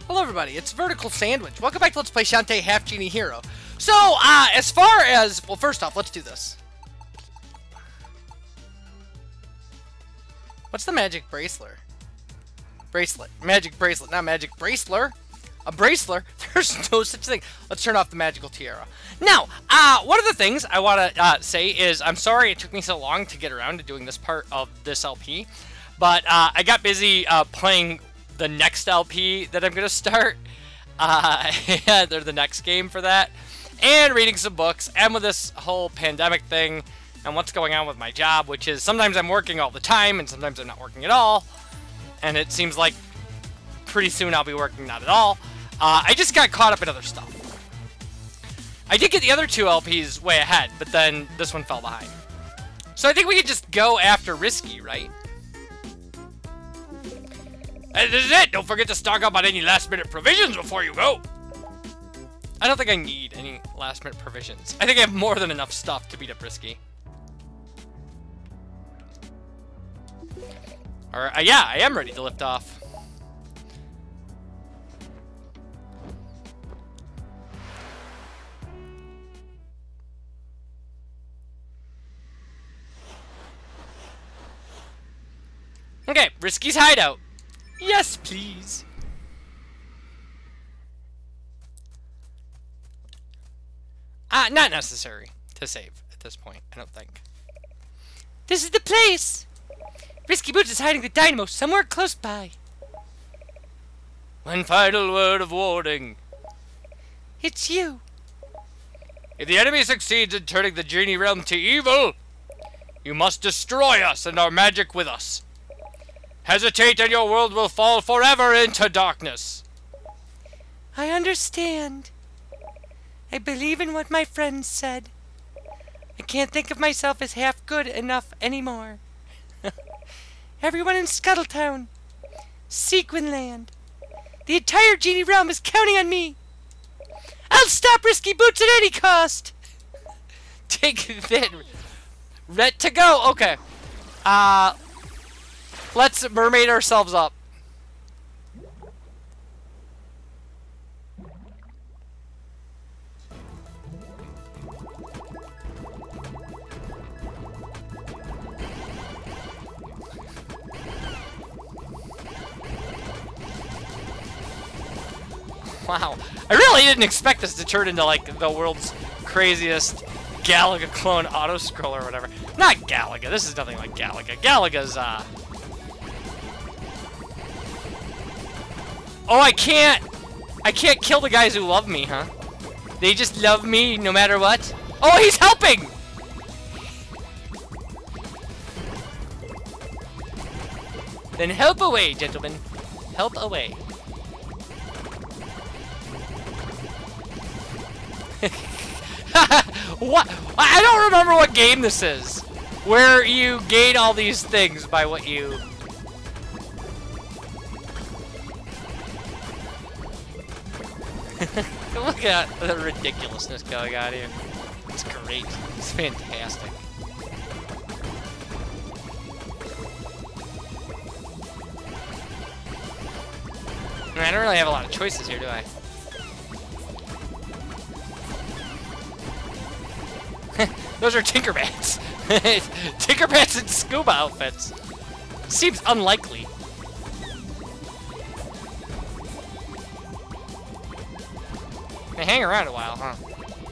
Hello everybody, it's Vertical Sandwich. Welcome back to Let's Play Shantae Half Genie Hero. So, as far as... Well, first off, let's do this. What's the magic bracelet? Bracelet. Magic bracelet, not magic bracelet. A bracelet? There's no such thing. Let's turn off the magical tiara. Now, one of the things I want to say is I'm sorry it took me so long to get around to doing this part of this LP. But I got busy playing the next LP that I'm going to start. They're the next game for that. And reading some books. And with this whole pandemic thing and what's going on with my job, which is sometimes I'm working all the time and sometimes I'm not working at all. And it seems like pretty soon I'll be working not at all. I just got caught up in other stuff. I did get the other two LPs way ahead, but then this one fell behind. So I think we could just go after Risky, right? And this is it! Don't forget to stock up on any last-minute provisions before you go! I don't think I need any last-minute provisions. I think I have more than enough stuff to beat up Risky. Alright, yeah, I am ready to lift off. Okay, Risky's hideout. Yes, please. Not necessary to save at this point, I don't think. This is the place! Risky Boots is hiding the dynamo somewhere close by. One final word of warning. It's you. If the enemy succeeds in turning the Genie Realm to evil, you must destroy us and our magic with us. Hesitate and your world will fall forever into darkness. I understand. I believe in what my friends said. I can't think of myself as half good enough anymore. Everyone in Scuttletown, Sequinland, the entire Genie Realm is counting on me. I'll stop Risky Boots at any cost. Take that. Ready to go. Okay. Let's mermaid ourselves up. Wow. I really didn't expect this to turn into like the world's craziest Galaga clone auto-scroller or whatever. Not Galaga. This is nothing like Galaga. Galaga's, Oh, I can't kill the guys who love me, huh? They just love me no matter what? Oh, he's helping! Then help away, gentlemen. Help away. What? I don't remember what game this is. Where you gain all these things by what you... Look at the ridiculousness going on here. It's great. It's fantastic. I don't really have a lot of choices here, do I? Those are Tinkerbats. Tinkerbats in scuba outfits. Seems unlikely. They hang around a while, huh?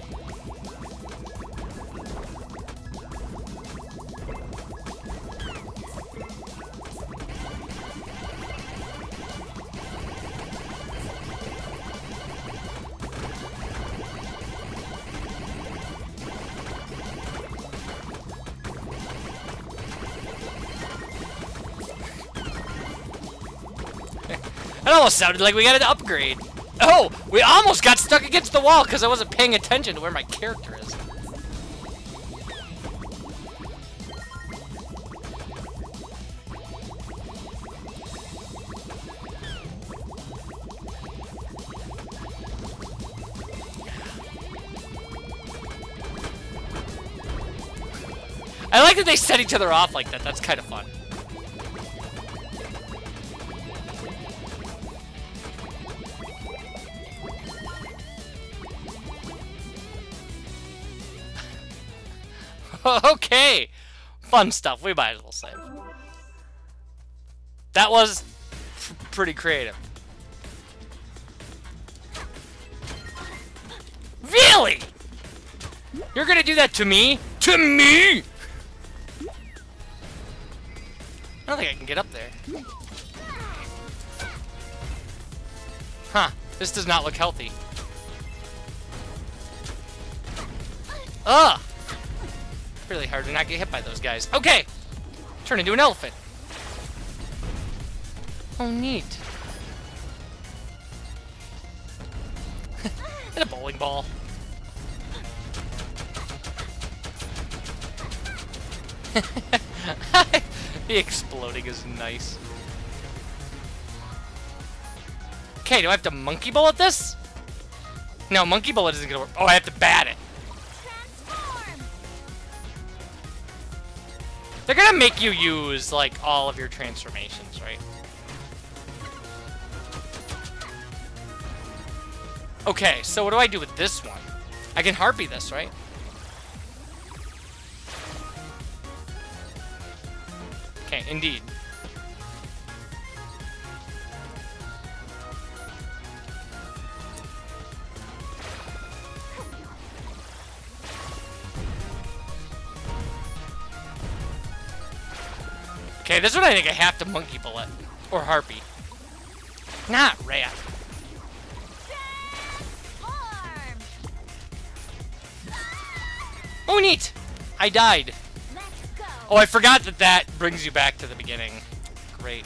It almost sounded like we got an upgrade. Oh, we almost got stuck against the wall because I wasn't paying attention to where my character is. I like that they set each other off like that. That's kind of fun. Okay. Fun stuff. We might as well save. That was pretty creative. Really? You're gonna do that to me? To me? I don't think I can get up there. Huh. This does not look healthy. Ugh! Really hard to not get hit by those guys. Okay! Turn into an elephant. Oh, neat. And a bowling ball. The exploding is nice. Okay, do I have to monkey bullet this? No, monkey bullet isn't gonna work. Oh, I have to bat it. Transform. They're gonna make you use, like, all of your transformations, right? Okay, so what do I do with this one? I can harpy this, right? Okay, indeed. Okay, this one I think I have to monkey bullet. Or harpy. Not rat. Transform. Oh, neat! I died. Let's go. Oh, I forgot that that brings you back to the beginning. Great.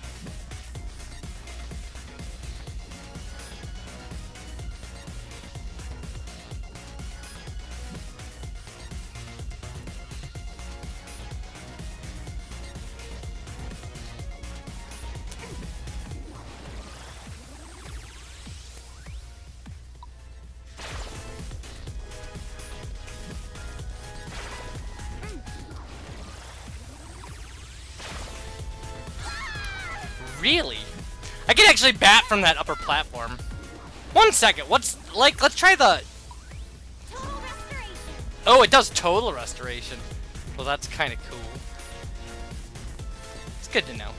Really? I can actually bat from that upper platform. 1 second, what's, like, let's try the... Total restoration. Oh, it does total restoration. Well, that's kind of cool. It's good to know.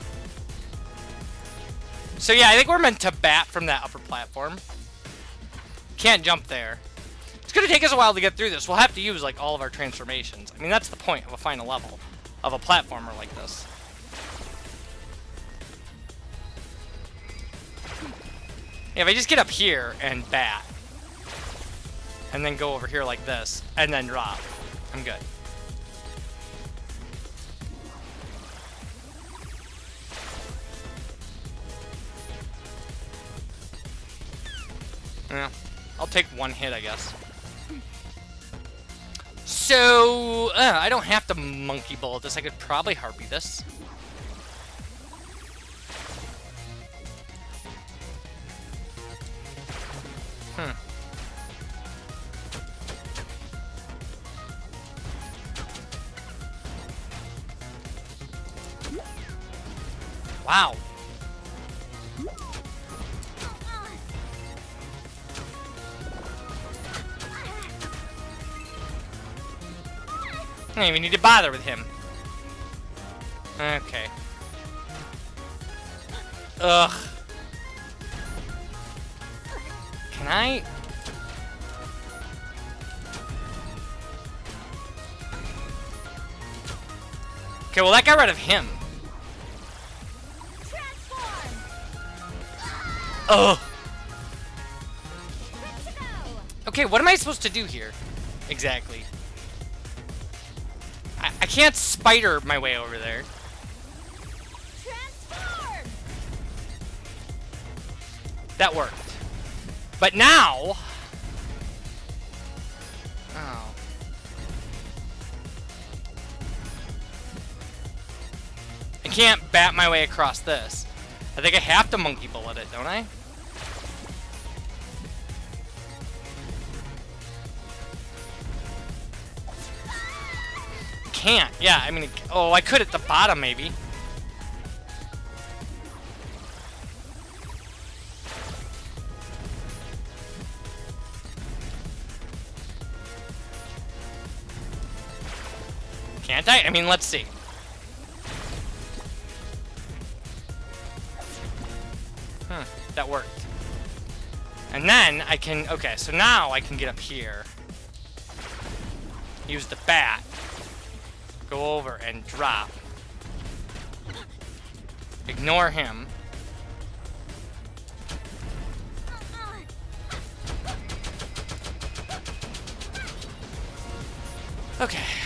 So yeah, I think we're meant to bat from that upper platform. Can't jump there. It's gonna take us a while to get through this. We'll have to use, like, all of our transformations. I mean, that's the point of a final level. Of a platformer like this. Yeah, if I just get up here and bat, and then go over here like this, and then drop, I'm good. Yeah, I'll take one hit, I guess. So, I don't have to monkey bullet this. I could probably harpy this. Wow. I don't even need to bother with him. Okay. Ugh. Can I? Okay, well that got rid of him. Transform. Ugh. Good to go. Okay, what am I supposed to do here? Exactly. I can't spider my way over there. Transform. That worked. But now... Oh. I can't bat my way across this. I think I have to monkey bullet it, don't I? Can't. Yeah, I mean, oh, I could at the bottom, maybe. Can't I? I mean, let's see. That worked. And then I can, okay, so now I can get up here. Use the bat. Go over and drop. Ignore him. Okay.